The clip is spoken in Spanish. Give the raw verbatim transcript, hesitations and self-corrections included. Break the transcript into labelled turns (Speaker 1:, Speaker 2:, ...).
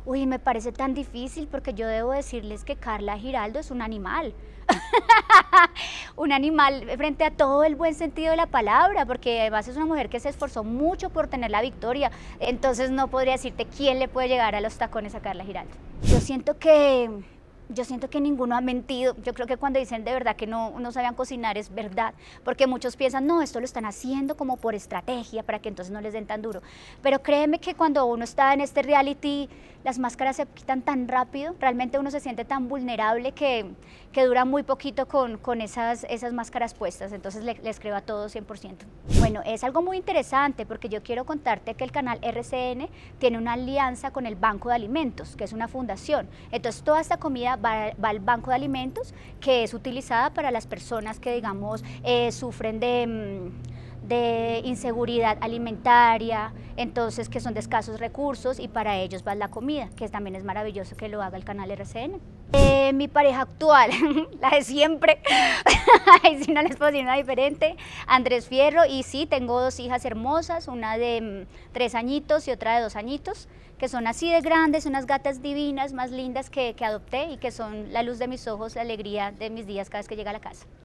Speaker 1: Uy, me parece tan difícil porque yo debo decirles que Carla Giraldo es un animal. Un animal frente a todo el buen sentido de la palabra, porque además es una mujer que se esforzó mucho por tener la victoria, entonces no podría decirte quién le puede llegar a los tacones a Carla Giraldo. Yo siento que, yo siento que ninguno ha mentido. Yo creo que cuando dicen de verdad que no, no sabían cocinar es verdad, porque muchos piensan, no, esto lo están haciendo como por estrategia, para que entonces no les den tan duro. Pero créeme que cuando uno está en este reality, las máscaras se quitan tan rápido, realmente uno se siente tan vulnerable que, que dura muy poquito con, con esas, esas máscaras puestas, entonces le, les creo a todo cien por ciento. Bueno, es algo muy interesante porque yo quiero contarte que el canal R C N tiene una alianza con el Banco de Alimentos, que es una fundación, entonces toda esta comida va, va al Banco de Alimentos, que es utilizada para las personas que, digamos, eh, sufren de... de inseguridad alimentaria, entonces que son de escasos recursos y para ellos va la comida, que también es maravilloso que lo haga el canal R C N. Eh, mi pareja actual, la de siempre, y si no les puedo decir una diferente, Andrés Fierro, y sí, tengo dos hijas hermosas, una de mm, tres añitos y otra de dos añitos, que son así de grandes, unas gatas divinas, más lindas que, que adopté y que son la luz de mis ojos, la alegría de mis días cada vez que llega a la casa.